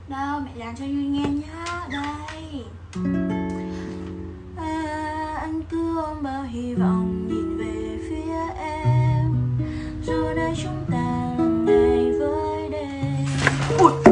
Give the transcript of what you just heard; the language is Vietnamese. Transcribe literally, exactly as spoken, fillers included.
Đâu mẹ dàn cho Duy nghe nhá. Đây à, anh cứ ôm bao hy vọng nhìn về phía em, dù nơi chúng ta là ngày với đêm. Ui.